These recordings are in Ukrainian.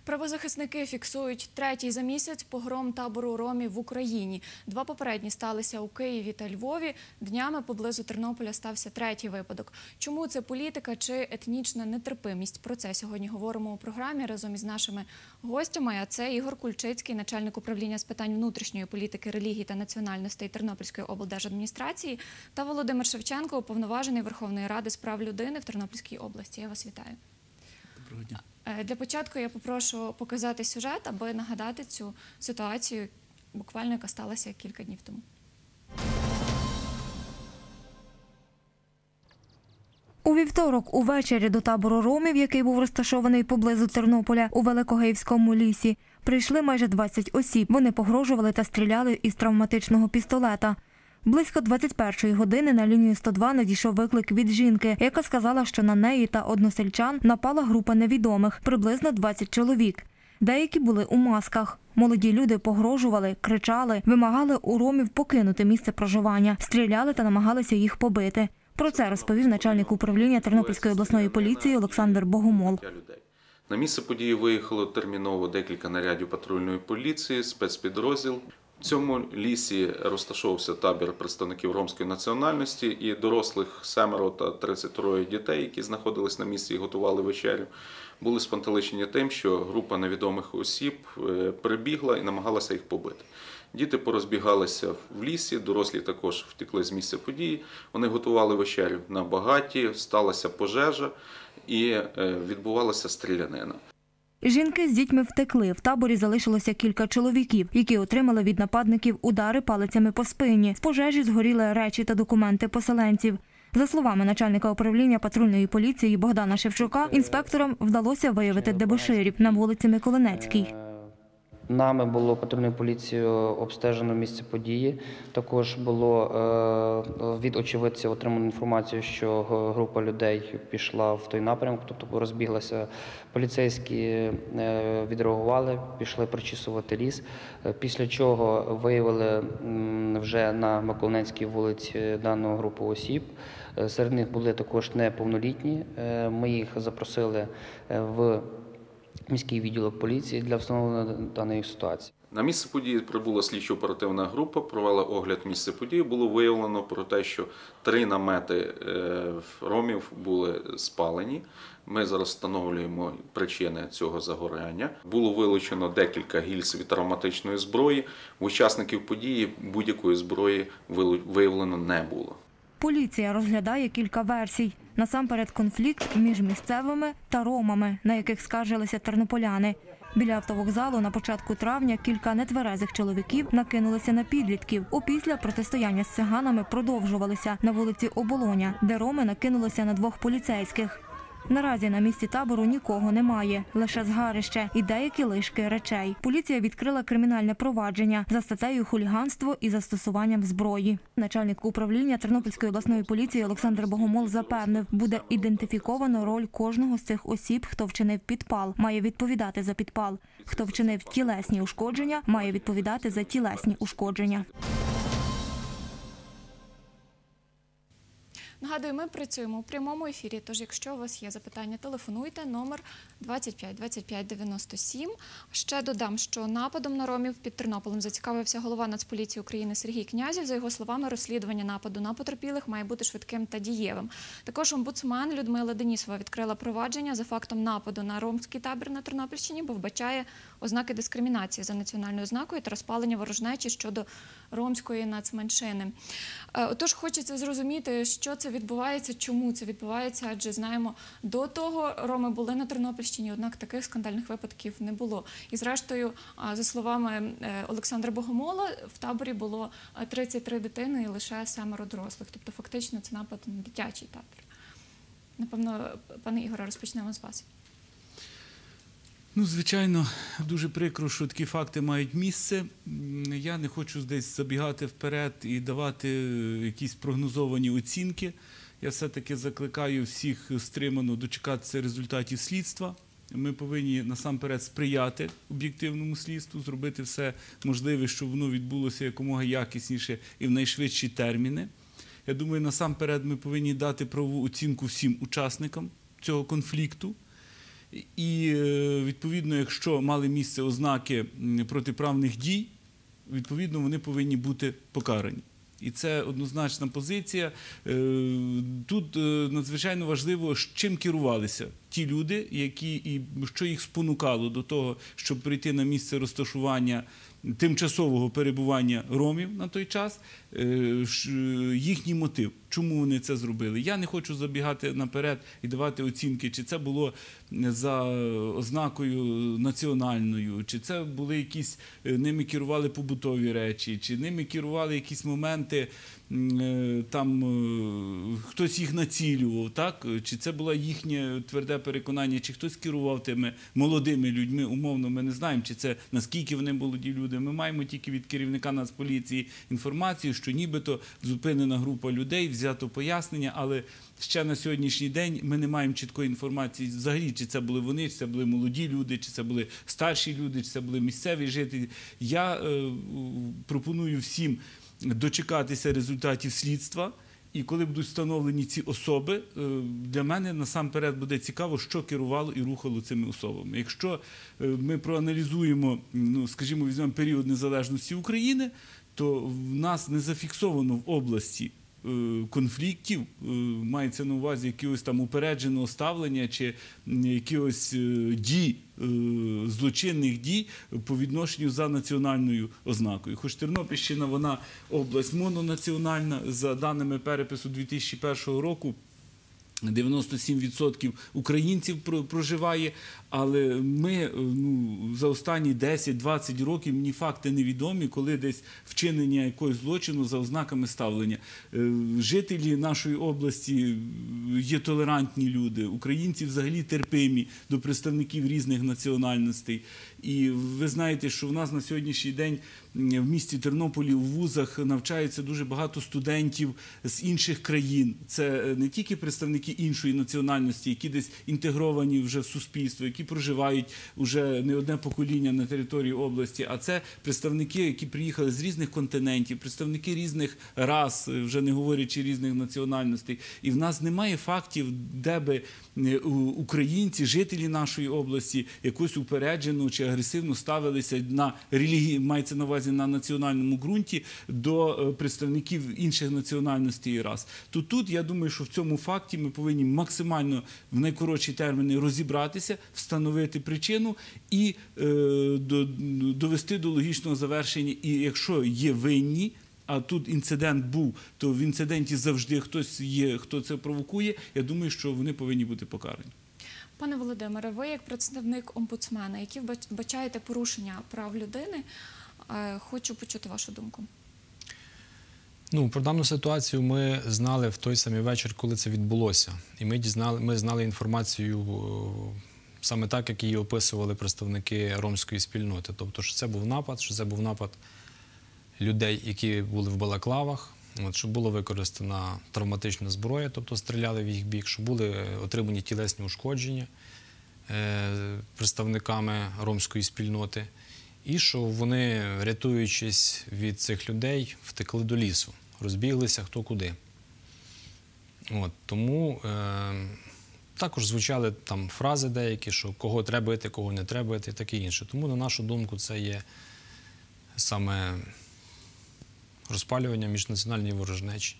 Правозахисники фіксують третій за місяць погром табору ромів в Україні. Два попередні сталися у Києві та Львові. Днями поблизу Тернополя стався третій випадок. Чому це політика чи етнічна нетерпимість? Про це сьогодні говоримо у програмі разом із нашими гостями. А це Ігор Кульчицький, начальник управління з питань внутрішньої політики, релігії та національностей Тернопільської облдержадміністрації, та Володимир Шевченко, уповноважений Верховної Ради з прав людини в Тернопільській області. Я вас вітаю. Доброго дня. Для початку я попрошу показати сюжет, аби нагадати цю ситуацію, буквально яка сталася кілька днів тому. У вівторок увечері до табору ромів, який був розташований поблизу Тернополя у Великогеївському лісі, прийшли майже 20 осіб. Вони погрожували та стріляли із травматичного пістолета. Близько 21-ї години на лінію 102 надійшов виклик від жінки, яка сказала, що на неї та односельчан напала група невідомих, приблизно 20 чоловік. Деякі були у масках. Молоді люди погрожували, кричали, вимагали у ромів покинути місце проживання, стріляли та намагалися їх побити. Про це розповів начальник управління Тернопільської обласної поліції Олександр Богомол. На місце події виїхало терміново декілька нарядів патрульної поліції, спецпідрозділ. В цьому лісі розташовувався табір представників ромської національності і дорослих 7 та 33 дітей, які знаходились на місці і готували вечерю, були спантеличені тим, що група невідомих осіб прибігла і намагалася їх побити. Діти порозбігалися в лісі, дорослі також втекли з місця події. Вони готували вечерю на багаті, сталася пожежа і відбувалася стрілянина. Жінки з дітьми втекли. В таборі залишилося кілька чоловіків, які отримали від нападників удари палицями по спині. В пожежі згоріли речі та документи поселенців. За словами начальника управління патрульної поліції Богдана Шевчука, інспекторам вдалося виявити дебоширів на вулиці Миколинецькій. Нами було патрульною поліцією обстежено місце події. Також було від очевидців отримано інформацію, що група людей пішла в той напрямок, тобто розбіглася. Поліцейські відреагували, пішли прочісувати ліс, після чого виявили вже на Миколинецькій вулиці дану групу осіб. Серед них були також неповнолітні. Ми їх запросили в міський відділок поліції для встановлення даної ситуації. На місце події прибула слідчо-оперативна група, провела огляд місця події. Було виявлено про те, що 3 намети ромів були спалені. Ми зараз встановлюємо причини цього загоряння. Було вилучено декілька гільз від травматичної зброї. У учасників події будь-якої зброї виявлено не було. Поліція розглядає кілька версій. Насамперед конфлікт між місцевими та ромами, на яких скаржилися тернополяни. Біля автовокзалу на початку травня кілька нетверезих чоловіків накинулися на підлітків. Опісля протистояння з циганами продовжувалися на вулиці Оболоня, де роми накинулися на 2 поліцейських. Наразі на місці табору нікого немає, лише згарище і деякі лишки речей. Поліція відкрила кримінальне провадження за статтею «Хуліганство і застосуванням зброї». Начальник управління Тернопільської обласної поліції Олександр Богомол запевнив, буде ідентифіковано роль кожного з цих осіб, хто вчинив підпал, має відповідати за підпал. Хто вчинив тілесні ушкодження, має відповідати за тілесні ушкодження. Нагадую, ми працюємо у прямому ефірі, тож якщо у вас є запитання, телефонуйте, номер 25 25 97. Ще додам, що нападом на ромів під Тернополем зацікавився голова Нацполіції України Сергій Князів. За його словами, розслідування нападу на потерпілих має бути швидким та дієвим. Також омбудсмен Людмила Денісова відкрила провадження за фактом нападу на ромський табір на Тернопільщині, бо вбачає ознаки дискримінації за національною ознакою та розпалення ворожнечі щодо ромської нацменшини. Отож, хочеться зрозуміти, що це відбувається, чому це відбувається, адже знаємо, до того роми були на Тернопільщині, однак таких скандальних випадків не було. І зрештою, за словами Олександра Богомола, в таборі було 33 дитини і лише 7 дорослих. Тобто фактично це напад на дитячий табір. Напевно, пане Ігоре, розпочнемо з вас. Ну, звичайно, дуже прикро, що такі факти мають місце. Я не хочу десь забігати вперед і давати якісь прогнозовані оцінки. Я все-таки закликаю всіх стримано дочекатися результатів слідства. Ми повинні насамперед сприяти об'єктивному слідству, зробити все можливе, щоб воно відбулося якомога якісніше і в найшвидші терміни. Я думаю, насамперед ми повинні дати правову оцінку всім учасникам цього конфлікту. І, відповідно, якщо мали місце ознаки протиправних дій, відповідно, вони повинні бути покарані. І це однозначна позиція. Тут надзвичайно важливо, чим керувалися ті люди, що їх спонукало до того, щоб прийти на місце розташування тимчасового перебування ромів на той час, їхній мотив, чому вони це зробили. Я не хочу забігати наперед і давати оцінки, чи це було за ознакою національною, чи це були якісь, ними керували побутові речі, чи ними керували якісь моменти, там хтось їх націлював, так? Чи це було їхнє тверде переконання, чи хтось керував тими молодими людьми, умовно, ми не знаємо, чи це наскільки вони молоді люди. Ми маємо тільки від керівника Нацполіції інформацію, що нібито зупинена група людей, взято пояснення, але ще на сьогоднішній день ми не маємо чіткої інформації взагалі, чи це були вони, чи це були молоді люди, чи це були старші люди, чи це були місцеві жителі. Я пропоную всім дочекатися результатів слідства, і коли будуть встановлені ці особи, для мене насамперед буде цікаво, що керувало і рухало цими особами. Якщо ми проаналізуємо, скажімо, візьмемо період незалежності України, то в нас не зафіксовано в області конфліктів, мається на увазі якогось там упередженого ставлення чи якихось дій, злочинних дій по відношенню за національною ознакою. Хоч Тернопільщина, вона область мононаціональна, за даними перепису 2001 року, 97% українців проживає, але ми за останні 10-20 років, мені факти невідомі, коли десь вчинення якогось злочину за ознаками ставлення. Жителі нашої області є толерантні люди, українці взагалі терпимі до представників різних національностей. І ви знаєте, що в нас на сьогоднішній день в місті Тернополі у вузах навчаються дуже багато студентів з інших країн. Це не тільки представники іншої національності, які десь інтегровані вже в суспільство, які проживають вже не одне покоління на території області, а це представники, які приїхали з різних континентів, представники різних рас, вже не говорячи різних національностей. І в нас немає фактів, де би українці, жителі нашої області, якось упереджено чи агресивно ставилися на релігії, мається на увазі на національному ґрунті, до представників інших національностей і рас. То тут, я думаю, що в цьому факті ми повинні максимально в найкоротші терміни розібратися, встановити причину і довести до логічного завершення. І якщо є винні, а тут інцидент був, то в інциденті завжди хтось є, хто це провокує, я думаю, що вони повинні бути покарані. Пане Володимире, ви як представник омбудсмена, які вбачаєте порушення прав людини, хочу почути вашу думку. Про дану ситуацію ми знали в той самий вечір, коли це відбулося. І ми знали інформацію саме так, як її описували представники ромської спільноти. Тобто, що це був напад людей, які були в балаклавах, що була використана травматична зброя, тобто стріляли в їх бік, що були отримані тілесні ушкодження представниками ромської спільноти, і що вони, рятуючись від цих людей, втекли до лісу, розбіглися хто куди. Тому також звучали там фрази деякі, що кого треба бити, кого не треба бити і таке інше. Тому, на нашу думку, це є саме розпалювання міжнаціональної ворожнечі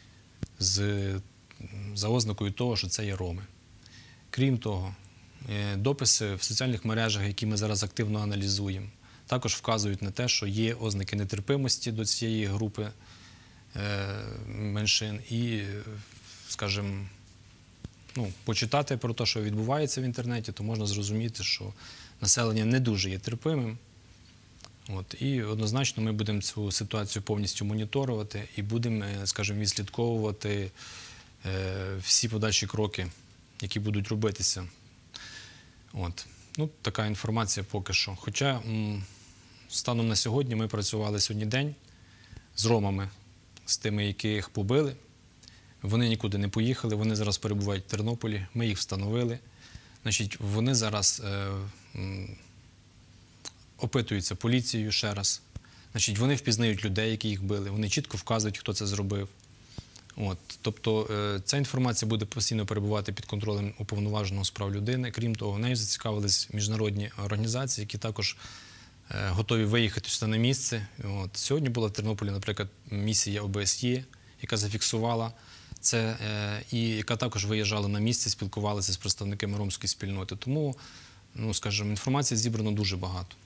за ознакою того, що це є роми. Крім того, дописи в соціальних мережах, які ми зараз активно аналізуємо, також вказують на те, що є ознаки нетерпимості до цієї групи меншин і, скажімо, почитати про те, що відбувається в інтернеті, то можна зрозуміти, що населення не дуже є терпимим. І однозначно ми будемо цю ситуацію повністю моніторувати і будемо, скажімо, відслідковувати всі подальші кроки, які будуть робитися. Така інформація поки що. Хоча станом на сьогодні ми працювали сьогодні день з ромами, з тими, яких побили. Вони нікуди не поїхали, вони зараз перебувають в Тернополі, ми їх встановили. Вони зараз опитуються поліцією ще раз. Вони впізнають людей, які їх били, вони чітко вказують, хто це зробив. Тобто ця інформація буде постійно перебувати під контролем уповноваженого з прав людини. Крім того, нею зацікавились міжнародні організації, які також готові виїхати сюди на місце. Сьогодні була в Тернополі, наприклад, місія ОБСЄ, яка зафіксувала це і яка також виїжджала на місце, спілкувалася з представниками ромської спільноти. Тому, скажімо, інформації зібрано дуже багато.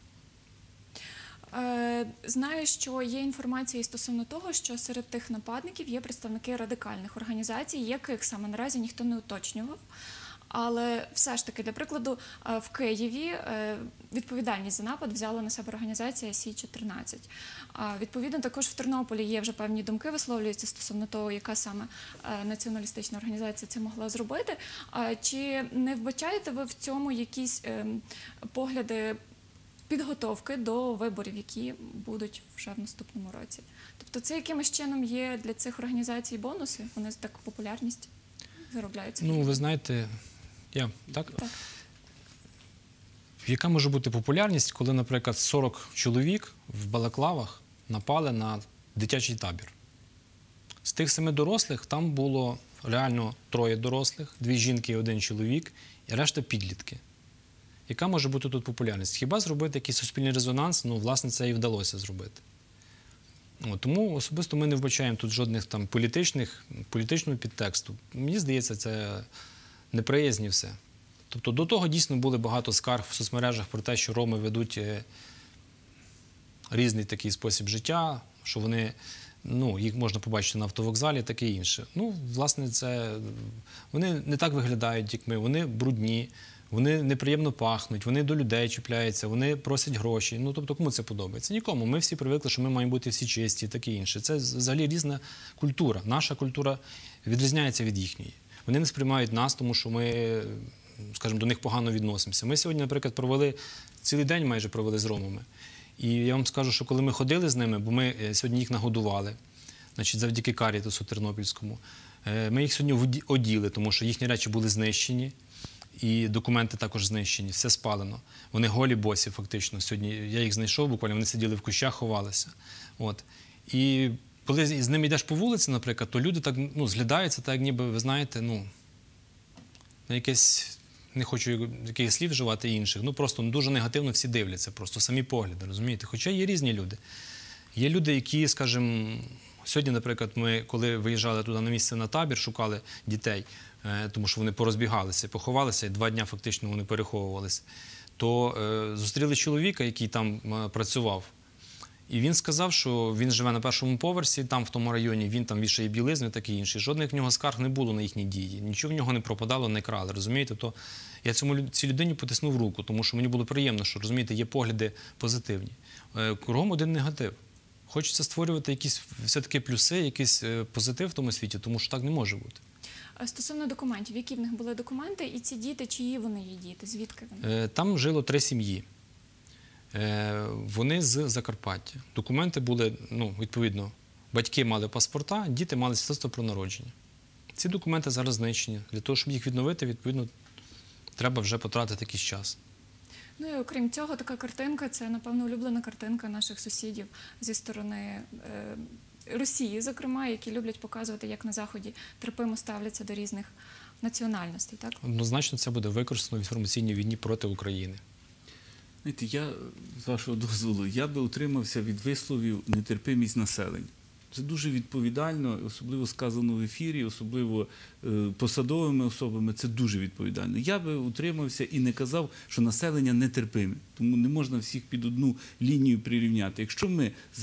Знаю, що є інформація і стосовно того, що серед тих нападників є представники радикальних організацій, яких саме наразі ніхто не уточнював. Але все ж таки, для прикладу, в Києві відповідальність за напад взяла на себе організація Сі-14. Відповідно, також в Тернополі є вже певні думки, висловлюються стосовно того, яка саме націоналістична організація це могла зробити. Чи не вбачаєте ви в цьому якісь погляди підготовки до виборів, які будуть вже в наступному році? Тобто це якимось чином є для цих організацій бонуси? Вони так популярність заробляють? Ви знаєте, так? Так. Яка може бути популярність, коли, наприклад, 40 чоловік в балаклавах напали на дитячий табір? З тих 7 дорослих там було реально 3 дорослих, 2 жінки і 1 чоловік, і решта підлітки. Яка може бути тут популярність? Хіба зробити якийсь суспільний резонанс? Власне, це і вдалося зробити. Тому особисто ми не вбачаємо тут жодних там політичного підтексту. Мені здається, це неприязні все. Тобто до того дійсно були багато скарг в соцмережах про те, що роми ведуть різний такий спосіб життя, що вони, їх можна побачити на автовокзалі, таке інше. Власне, вони не так виглядають, як ми, вони брудні, вони неприємно пахнуть, вони до людей чіпляються, вони просять гроші. Тобто, кому це подобається? Нікому. Ми всі привикли, що ми маємо бути всі чисті і таке інше. Це взагалі різна культура. Наша культура відрізняється від їхньої. Вони не сприймають нас, тому що ми, скажімо, до них погано відносимося. Ми сьогодні, наприклад, цілий день майже провели з ромами. І я вам скажу, що коли ми ходили з ними, бо ми сьогодні їх нагодували, завдяки Карітасу Тернопільському, ми їх сьогодні оділи, тому що їхні речі були знищені. І документи також знищені, все спалено. Вони голі босі фактично. Сьогодні я їх знайшов буквально, вони сиділи в кущах, ховалися. І коли з ними йдеш по вулиці, наприклад, то люди так зглядаються, так ніби, ви знаєте, на якесь, не хочу якихось слів вживати інших, просто дуже негативно всі дивляться, просто самі погляди, розумієте? Хоча є різні люди. Є люди, які, скажімо, сьогодні, наприклад, ми, коли виїжджали туди на місце на табір, шукали дітей, тому що вони порозбігалися, поховалися, і 2 дні фактично вони переховувалися, то зустріли чоловіка, який там працював. І він сказав, що він живе на 1-му поверсі, там в тому районі, він там вішає білизну і таке інше. Жодних в нього скарг не було на їхні дії, нічого в нього не пропадало, не крали, розумієте? То я цій людині потиснув руку, тому що мені було приємно, що, розумієте, є погляди позитивні. Кругом один негатив. Хочеться створювати якісь все-таки плюси, якийсь позитив в тому світі, тому що так не може бути. Стосовно документів, які в них були документи, і ці діти, чиї вони є діти, звідки вони? Там жило 3 сім'ї. Вони з Закарпаття. Документи були, відповідно, батьки мали паспорта, діти мали свідоцтво про народження. Ці документи зараз знищені. Для того, щоб їх відновити, відповідно, треба вже потратити якийсь час. І окрім цього, така картинка – це, напевно, улюблена картинка наших сусідів зі сторони Росії, зокрема, які люблять показувати, як на Заході терпимо ставляться до різних національностей, так? Однозначно це буде використано в інформаційній війні проти України. Знаєте, з вашого дозволу, я би утримався від висловів нетерпимість населення. Це дуже відповідально, особливо сказано в ефірі, особливо посадовими особами, це дуже відповідально. Я би утримався і не казав, що населення нетерпиме, тому не можна всіх під одну лінію прирівняти. Якщо ми за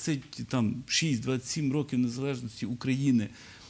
26-27 років незалежності України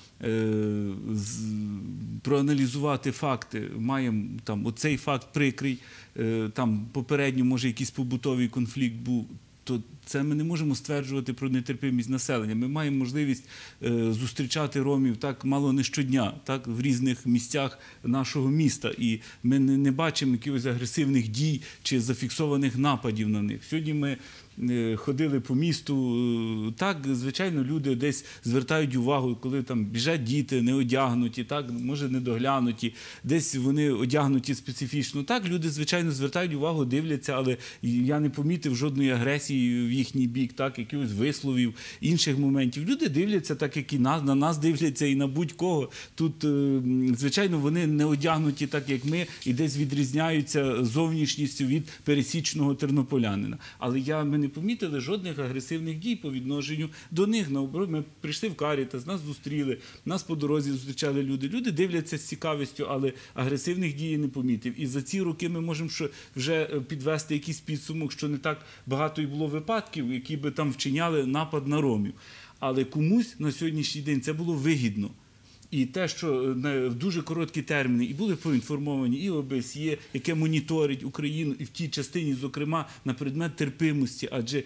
проаналізувати факти, маємо оцей факт прикрий, попередньо, може, якийсь побутовий конфлікт був, то це ми не можемо стверджувати про нетерпимість населення. Ми маємо можливість зустрічати ромів так мало не щодня, так, в різних місцях нашого міста. І ми не бачимо якихось агресивних дій чи зафіксованих нападів на них. Сьогодні ми ходили по місту. Так, звичайно, люди десь звертають увагу, коли там біжать діти, не одягнуті, так, може недоглянуті, десь вони одягнуті специфічно. Так, люди, звичайно, звертають увагу, дивляться, але я не помітив жодної агресії в їхній бік, так, якихось висловів, інших моментів. Люди дивляться так, як і на нас дивляться, і на будь-кого. Тут, звичайно, вони не одягнуті так, як ми, і десь відрізняються зовнішністю від пересічного тернополянина. Але ми не помітили жодних агресивних дій по відношенню до них. Наоборот, ми прийшли в Карітас, нас зустріли, нас по дорозі зустрічали люди. Люди дивляться з цікавістю, але агресивних дій не помітив. І за ці роки ми можемо вже підвести якийсь підсумок, що не так багато і було випадків, які би там вчиняли напад на ромів. Але комусь на сьогоднішній день це було вигідно. І те, що в дуже короткі терміни і були поінформовані і ОБСЄ, яке моніторить Україну і в тій частині, зокрема, на предмет терпимості, адже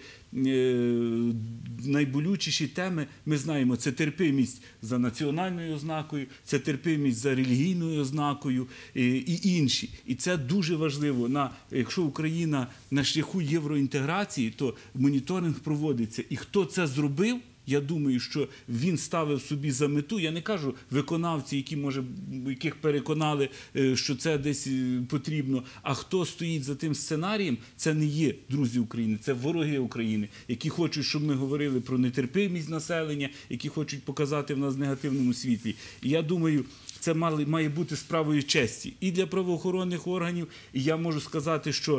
найболючіші теми, ми знаємо, це терпимість за національною ознакою, це терпимість за релігійною ознакою і інші. І це дуже важливо. Якщо Україна на шляху євроінтеграції, то моніторинг проводиться. І хто це зробив, я думаю, що він ставив собі за мету, я не кажу виконавці, яких переконали, що це десь потрібно, а хто стоїть за тим сценарієм, це не є друзі України, це вороги України, які хочуть, щоб ми говорили про нетерпимість населення, які хочуть показати в нас в негативному світлі. І я думаю, це має бути справою честі і для правоохоронних органів, і я можу сказати, що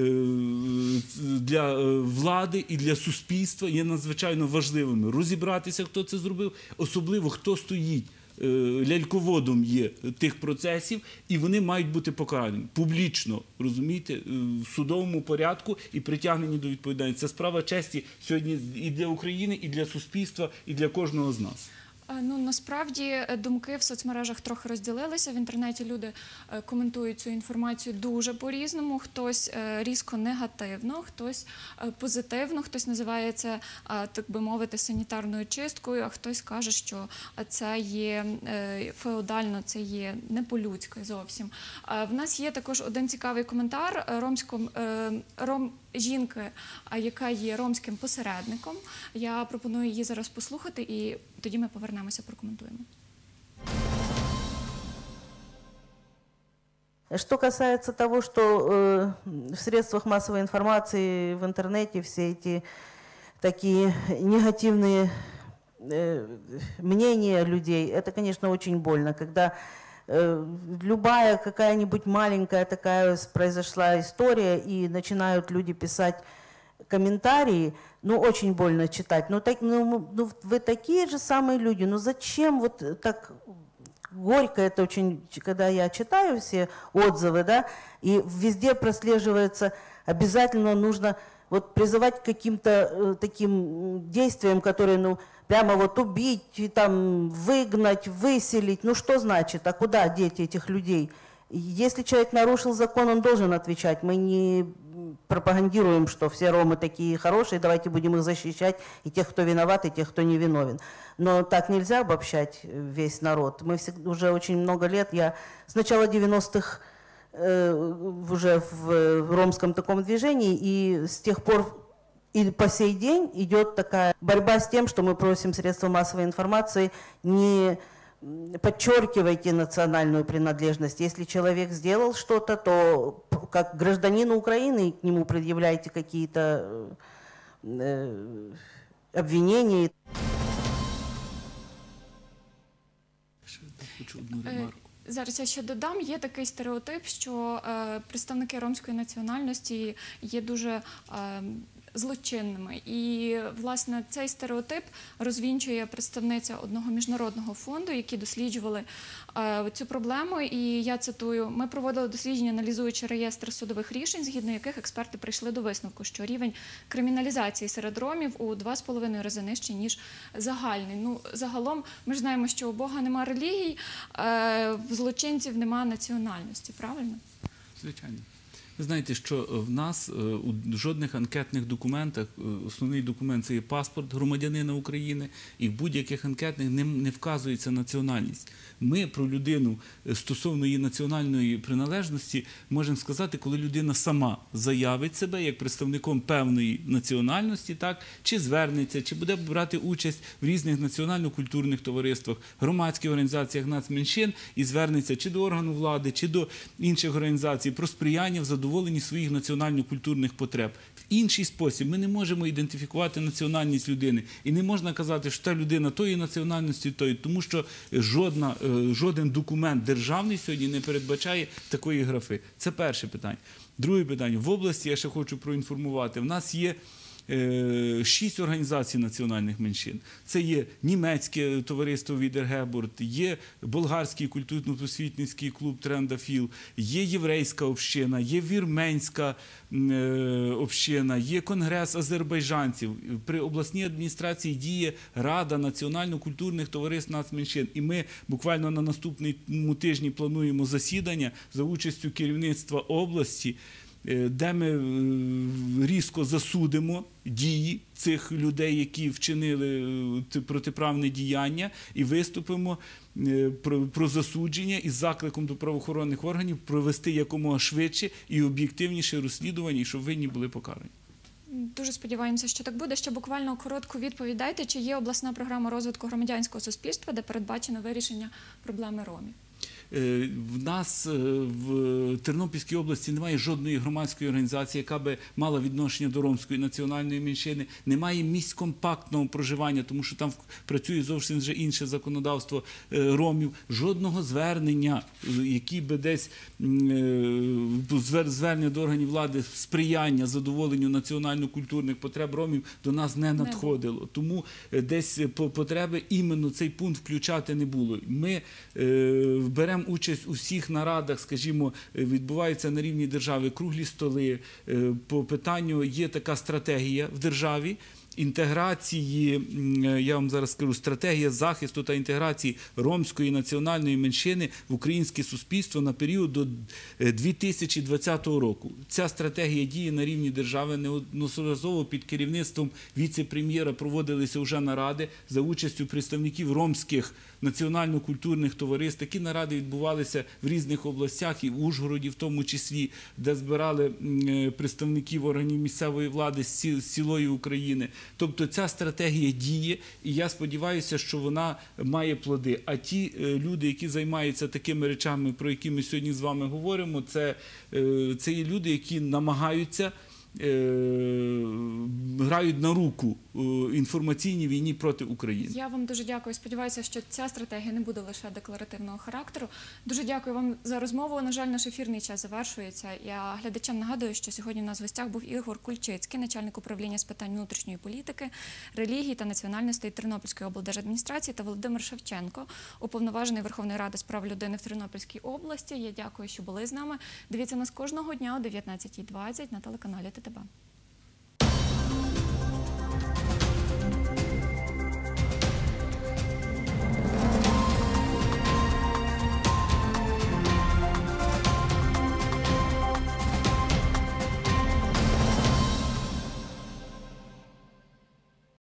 для влади і для суспільства є надзвичайно важливими розібратися, хто це зробив, особливо хто стоїть ляльководом є тих процесів, і вони мають бути покарані публічно, розумієте, в судовому порядку і притягнені до відповідальності. Це справа честі сьогодні і для України, і для суспільства, і для кожного з нас. Ну, насправді, думки в соцмережах трохи розділилися. В інтернеті люди коментують цю інформацію дуже по-різному. Хтось різко негативно, хтось позитивно, хтось називає це, так би мовити, санітарною чисткою, а хтось каже, що це є феодально, це є не по-людськи зовсім. В нас є також один цікавий коментар жінки, яка є ромським посередником. Я пропоную її зараз послухати, і тоді ми повернемося, прокоментуємо. Что касается того, что в средствах массовой информации, в интернете все эти такие негативные мнения людей, это, конечно, очень больно, когда любая какая-нибудь маленькая такая произошла история, и начинают люди писать комментарии, ну, очень больно читать. Ну, вы такие же самые люди, ну, зачем вот так горько это очень, когда я читаю все отзывы, да, и везде прослеживается, обязательно нужно вот призывать к каким-то таким действиям, которые, ну, прямо вот убить, там, выгнать, выселить. Ну что значит? А куда деть этих людей? Если человек нарушил закон, он должен отвечать. Мы не пропагандируем, что все ромы такие хорошие, давайте будем их защищать, и тех, кто виноват, и тех, кто не виновен. Но так нельзя обобщать весь народ. Мы уже очень много лет, я с начала 90-х уже в ромском таком движении, и с тех пор и по сей день идет такая борьба с тем, что мы просим средства массовой информации не подчеркивайте национальную принадлежность. Если человек сделал что-то, то как гражданину Украины к нему предъявляйте какие-то обвинения. Зараз я ще додам, є такий стереотип, що представники ромської національності є дуже злочинними. І, власне, цей стереотип розвінчує представниця одного міжнародного фонду, які досліджували цю проблему. І я цитую: «Ми проводили дослідження, аналізуючи реєстр судових рішень, згідно яких експерти прийшли до висновку, що рівень криміналізації серед ромів у 2,5 рази нижчий, ніж загальний». Ну, загалом, ми ж знаємо, що у Бога нема релігій, в злочинців нема національності, правильно? Звичайно. Ви знаєте, що в нас у жодних анкетних документах, основний документ – це є паспорт громадянина України, і в будь-яких анкетних не вказується національність. Ми про людину стосовно її національної приналежності можемо сказати, коли людина сама заявить себе як представником певної національності, так, чи звернеться, чи буде брати участь в різних національно-культурних товариствах, громадських організаціях нацменшин і звернеться чи до органу влади, чи до інших організацій про сприяння в задоволенні своїх національно-культурних потреб. В інший спосіб ми не можемо ідентифікувати національність людини. І не можна казати, що та людина тої національності, тому що жоден документ державний сьогодні не передбачає такої графи. Це перше питання. Друге питання. В області, я ще хочу проінформувати, в нас є 6 організацій національних меншин. Це є німецьке товариство Відергебурт, є болгарський культурно-просвітницький клуб Трендафіл, є єврейська община, є вірменська община, є конгрес азербайджанців. При обласній адміністрації діє Рада національно-культурних товариств нацменшин. І ми буквально на наступному тижні плануємо засідання за участю керівництва області, де ми різко засудимо дії цих людей, які вчинили протиправне діяння, і виступимо про засудження із закликом до правоохоронних органів провести якомога швидше і об'єктивніше розслідування, і щоб винні були покарані. Дуже сподіваємося, що так буде. Ще буквально коротку відповідь дайте, чи є обласна програма розвитку громадянського суспільства, де передбачено вирішення проблеми ромів? В нас в Тернопільській області немає жодної громадської організації, яка би мала відношення до ромської національної меншини. Немає місць компактного проживання, тому що там працює зовсім вже інше законодавство ромів. Жодного звернення, які би десь звернення до органів влади, сприяння задоволенню національно-культурних потреб ромів до нас не надходило. Тому десь потреби іменно цей пункт включати не було. Ми беремо участь у всіх нарадах, скажімо, відбуваються на рівні держави круглі столи. По питанню є така стратегія в державі інтеграції, я вам зараз скажу, стратегія захисту та інтеграції ромської національної меншини в українське суспільство на період до 2020 року. Ця стратегія діє на рівні держави. Неодноразово під керівництвом віце-прем'єра проводилися вже наради за участю представників ромських національно-культурних товариств. Такі наради відбувалися в різних областях, і в Ужгороді в тому числі, де збирали представників органів місцевої влади з цілої України. Тобто ця стратегія діє, і я сподіваюся, що вона має плоди. А ті люди, які займаються такими речами, про які ми сьогодні з вами говоримо, це є люди, які намагаються, грають на руку інформаційній війні проти України. Я вам дуже дякую. Сподіваюся, що ця стратегія не буде лише декларативного характеру. Дуже дякую вам за розмову. На жаль, наш ефірний час завершується. Я глядачам нагадую, що сьогодні у нас в гостях був Ігор Кульчицький, начальник управління з питань внутрішньої політики, релігії та національностей Тернопільської облдержадміністрації, та Володимир Шевченко, уповноважений Верховної Ради з прав людини в Тернопільській області. Я дякую, що були з нами. Дивіться нас кожного дня о 19:20 на телеканалі ТТБ.